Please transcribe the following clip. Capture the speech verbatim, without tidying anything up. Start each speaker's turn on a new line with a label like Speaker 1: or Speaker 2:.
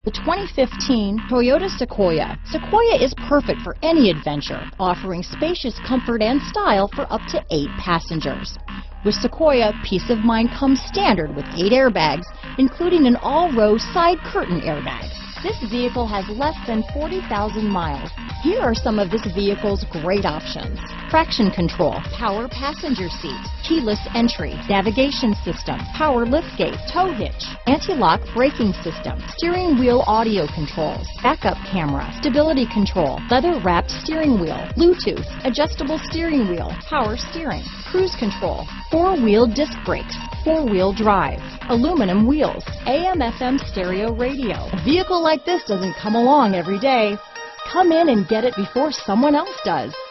Speaker 1: The twenty fifteen Toyota Sequoia. Sequoia is perfect for any adventure, offering spacious comfort and style for up to eight passengers. With Sequoia, peace of mind comes standard with eight airbags, including an all-row side curtain airbag. This vehicle has less than forty thousand miles. Here are some of this vehicle's great options: traction control, power passenger seat, keyless entry, navigation system, power liftgate, tow hitch, anti-lock braking system, steering wheel audio controls, backup camera, stability control, leather-wrapped steering wheel, Bluetooth, adjustable steering wheel, power steering, cruise control, four-wheel disc brakes, four-wheel drive, aluminum wheels, A M F M stereo radio. A vehicle like this doesn't come along every day. Come in and get it before someone else does.